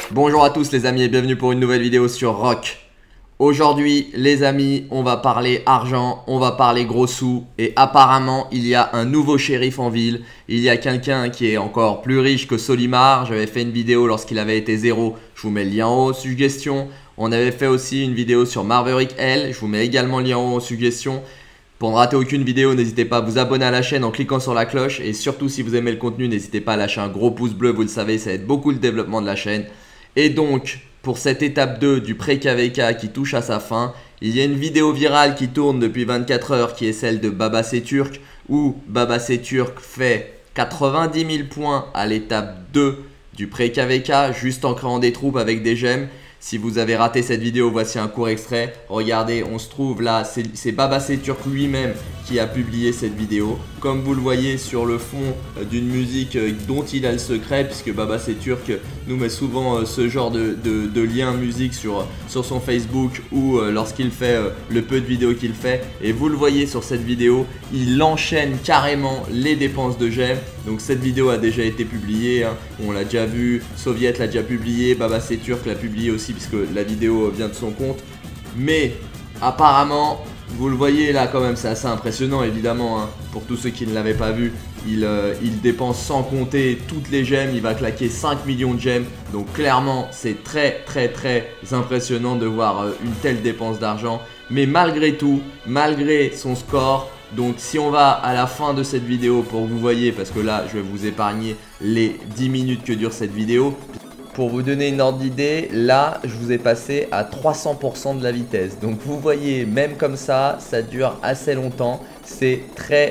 Bonjour à tous les amis et bienvenue pour une nouvelle vidéo sur Rock. Aujourd'hui les amis, on va parler argent, on va parler gros sous et apparemment il y a un nouveau shérif en ville. Il y a quelqu'un qui est encore plus riche que Solimar. J'avais fait une vidéo lorsqu'il avait été zéro, je vous mets le lien en haut, suggestion. On avait fait aussi une vidéo sur Marverick L, je vous mets également le lien en haut, suggestion. Pour ne rater aucune vidéo, n'hésitez pas à vous abonner à la chaîne en cliquant sur la cloche. Et surtout si vous aimez le contenu, n'hésitez pas à lâcher un gros pouce bleu, vous le savez, ça aide beaucoup le développement de la chaîne. Et donc, pour cette étape 2 du pré-KVK qui touche à sa fin, il y a une vidéo virale qui tourne depuis 24 heures qui est celle de Baba Seturk où Baba Seturk fait 90 000 points à l'étape 2 du pré-KVK juste en créant des troupes avec des gemmes. Si vous avez raté cette vidéo, voici un court extrait. Regardez, on se trouve là, c'est Baba Seturk lui-même qui a publié cette vidéo. Comme vous le voyez sur le fond d'une musique dont il a le secret, puisque Baba Seturk nous met souvent ce genre de lien musique sur son Facebook ou lorsqu'il fait le peu de vidéos qu'il fait. Et vous le voyez sur cette vidéo, il enchaîne carrément les dépenses de gemmes. Donc cette vidéo a déjà été publiée, hein. On l'a déjà vu, Soviet l'a déjà publié, Baba Seturk l'a publié aussi puisque la vidéo vient de son compte. Mais apparemment, vous le voyez là quand même, c'est assez impressionnant évidemment, hein. Pour tous ceux qui ne l'avaient pas vu, il dépense sans compter toutes les gemmes, il va claquer 5 millions de gemmes. Donc clairement, c'est très impressionnant de voir une telle dépense d'argent. Mais malgré tout, malgré son score, donc si on va à la fin de cette vidéo pour que vous voyez, parce que là je vais vous épargner les 10 minutes que dure cette vidéo. Pour vous donner une ordre d'idée, là je vous ai passé à 300% de la vitesse. Donc vous voyez, même comme ça dure assez longtemps. C'est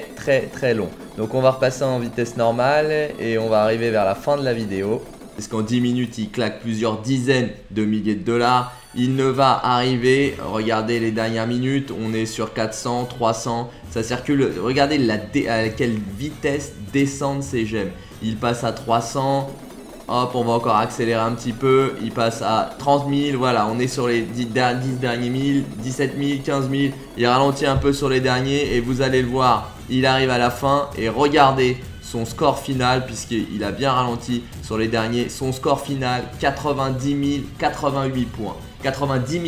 très long. Donc on va repasser en vitesse normale et on va arriver vers la fin de la vidéo. Parce qu'en 10 minutes, il claque plusieurs dizaines de milliers de dollars. Il ne va arriver, regardez les dernières minutes, on est sur 400, 300, ça circule. Regardez à quelle vitesse descendent ces gemmes. Il passe à 300, hop, on va encore accélérer un petit peu. Il passe à 30 000, voilà, on est sur les 10 derniers 1000, 17 000, 15 000. Il ralentit un peu sur les derniers et vous allez le voir, il arrive à la fin et regardez son score final, puisqu'il a bien ralenti sur les derniers. Son score final, 90 088 points. 90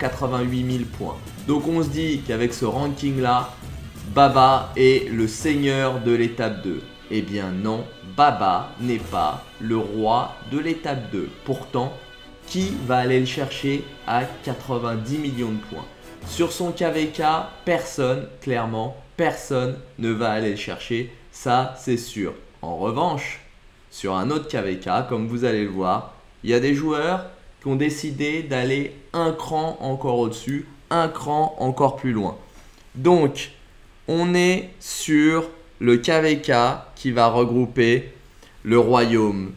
88 000 points. Donc on se dit qu'avec ce ranking là, Baba est le seigneur de l'étape 2. Eh bien non, Baba n'est pas le roi de l'étape 2. Pourtant, qui va aller le chercher à 90 millions de points? Sur son KVK, personne, clairement, personne ne va aller le chercher. Ça, c'est sûr. En revanche, sur un autre KVK, comme vous allez le voir, il y a des joueurs qui ont décidé d'aller un cran encore au-dessus, un cran encore plus loin. Donc, on est sur le KVK qui va regrouper le royaume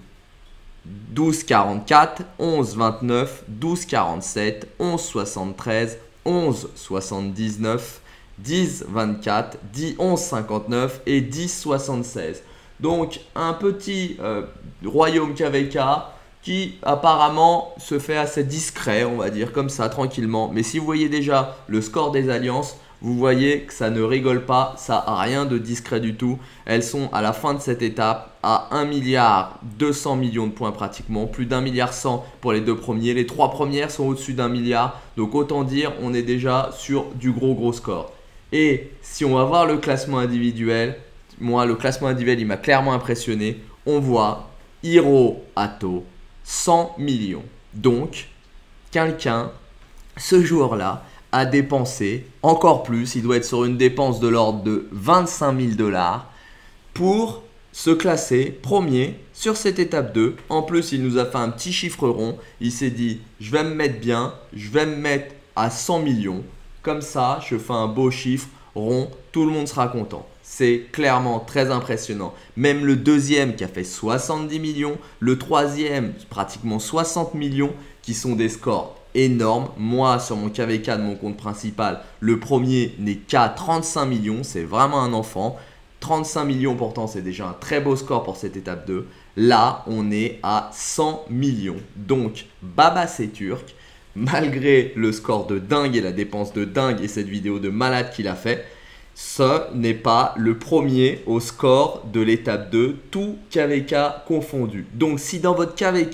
1244, 1129, 1247, 1173, 1179, 10-24, 10-11-59 et 10-76. Donc un petit royaume KVK qui apparemment se fait assez discret, on va dire comme ça, tranquillement. Mais si vous voyez déjà le score des alliances, vous voyez que ça ne rigole pas, ça n'a rien de discret du tout. Elles sont à la fin de cette étape à 1 milliard 200 millions de points pratiquement, plus d'1 milliard 100 pour les deux premiers. Les trois premières sont au-dessus d'1 milliard, donc autant dire on est déjà sur du gros score. Et si on va voir le classement individuel, moi le classement individuel il m'a clairement impressionné. On voit Hiro Ato 100 millions. Donc quelqu'un ce jour-là a dépensé encore plus. Il doit être sur une dépense de l'ordre de 25 000 dollars pour se classer premier sur cette étape 2. En plus il nous a fait un petit chiffre rond. Il s'est dit je vais me mettre bien, je vais me mettre à 100 millions. Comme ça, je fais un beau chiffre rond, tout le monde sera content. C'est clairement très impressionnant. Même le deuxième qui a fait 70 millions, le troisième pratiquement 60 millions qui sont des scores énormes. Moi, sur mon KVK de mon compte principal, le premier n'est qu'à 35 millions. C'est vraiment un enfant. 35 millions pourtant, c'est déjà un très beau score pour cette étape 2. Là, on est à 100 millions. Donc, Baba Seturk, malgré le score de dingue et la dépense de dingue et cette vidéo de malade qu'il a fait, ce n'est pas le premier au score de l'étape 2, tout KVK confondu. Donc si dans votre KVK,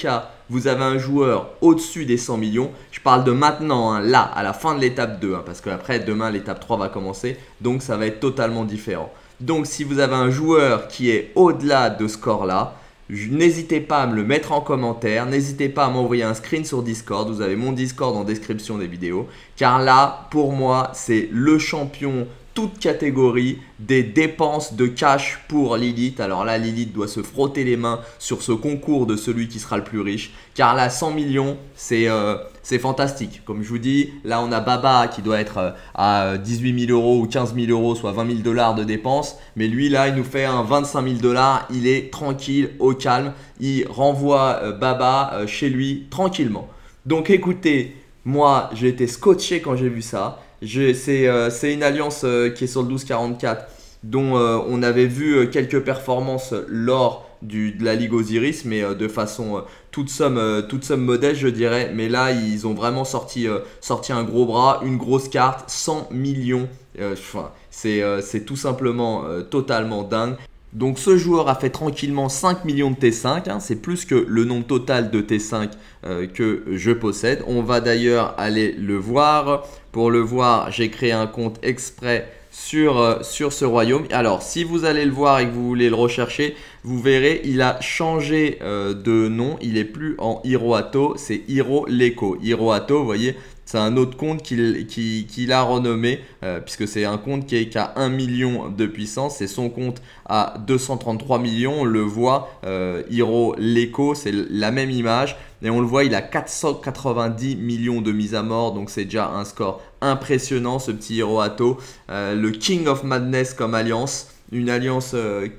vous avez un joueur au-dessus des 100 millions. Je parle de maintenant, hein, là, à la fin de l'étape 2, hein, parce qu'après, demain, l'étape 3 va commencer. Donc, ça va être totalement différent. Donc, si vous avez un joueur qui est au-delà de ce score-là, n'hésitez pas à me le mettre en commentaire. N'hésitez pas à m'envoyer un screen sur Discord. Vous avez mon Discord en description des vidéos. Car là, pour moi, c'est le champion toute catégorie des dépenses de cash pour Lilith. Alors là, Lilith doit se frotter les mains sur ce concours de celui qui sera le plus riche. Car là, 100 millions, c'est fantastique. Comme je vous dis, là, on a Baba qui doit être à 18 000 € ou 15 000 €, soit 20 000 $ de dépenses. Mais lui, là, il nous fait un 25 000 $. Il est tranquille, au calme. Il renvoie Baba chez lui tranquillement. Donc écoutez, moi, j'ai été scotché quand j'ai vu ça. C'est une alliance qui est sur le 1244 dont on avait vu quelques performances lors de la Ligue Osiris, mais de façon toute somme modeste, je dirais. Mais là, ils ont vraiment sorti un gros bras, une grosse carte, 100 millions. C'est tout simplement totalement dingue. Donc ce joueur a fait tranquillement 5 millions de T5, hein, c'est plus que le nombre total de T5 que je possède. On va d'ailleurs aller le voir. Pour le voir, j'ai créé un compte exprès sur ce royaume. Alors si vous allez le voir et que vous voulez le rechercher, vous verrez, il a changé de nom. Il n'est plus en Hiroato, c'est Hiroleko. Hiroato, vous voyez, c'est un autre compte qu'il a renommé puisque c'est un compte qui a 1 million de puissance. C'est son compte à 233 millions. On le voit, Hiroleko, c'est la même image. Et on le voit, il a 490 millions de mises à mort. Donc c'est déjà un score impressionnant, ce petit Hiroato. Le King of Madness comme alliance. Une alliance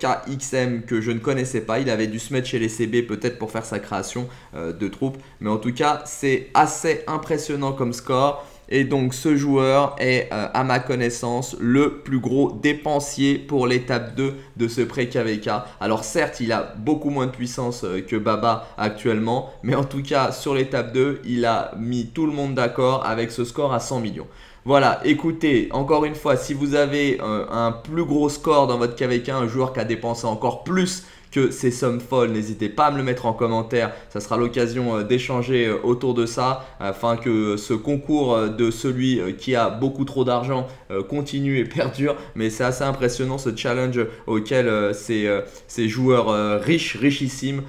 KXM que je ne connaissais pas. Il avait dû se mettre chez les CB peut-être pour faire sa création de troupes. Mais en tout cas, c'est assez impressionnant comme score. Et donc ce joueur est à ma connaissance le plus gros dépensier pour l'étape 2 de ce pré-KVK. Alors certes, il a beaucoup moins de puissance que Baba actuellement. Mais en tout cas, sur l'étape 2, il a mis tout le monde d'accord avec ce score à 100 millions. Voilà, écoutez, encore une fois, si vous avez un plus gros score dans votre KVK, un joueur qui a dépensé encore plus que ces sommes folles, n'hésitez pas à me le mettre en commentaire. Ça sera l'occasion d'échanger autour de ça afin que ce concours de celui qui a beaucoup trop d'argent continue et perdure. Mais c'est assez impressionnant ce challenge auquel ces joueurs richissimes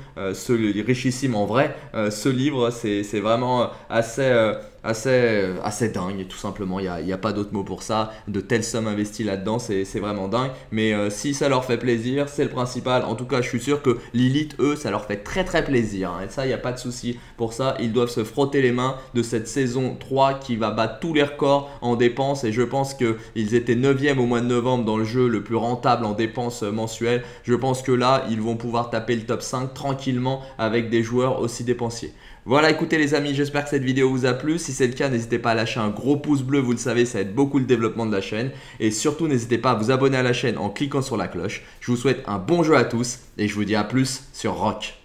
en vrai se livrent. C'est vraiment assez dingue tout simplement. Il n'y a pas d'autre mot pour ça. De telles sommes investies là-dedans, c'est vraiment dingue. Mais si ça leur fait plaisir, c'est le principal. En tout cas, je suis sûr que Lilith, eux, ça leur fait très plaisir, hein. Et ça, il n'y a pas de souci pour ça. Ils doivent se frotter les mains de cette saison 3 qui va battre tous les records en dépenses. Et je pense qu'ils étaient 9e au mois de novembre dans le jeu le plus rentable en dépenses mensuelles. Je pense que là, ils vont pouvoir taper le top 5 tranquillement avec des joueurs aussi dépensiers. Voilà, écoutez les amis, j'espère que cette vidéo vous a plu. Si c'est le cas, n'hésitez pas à lâcher un gros pouce bleu, vous le savez, ça aide beaucoup le développement de la chaîne. Et surtout, n'hésitez pas à vous abonner à la chaîne en cliquant sur la cloche. Je vous souhaite un bon jeu à tous et je vous dis à plus sur Rock.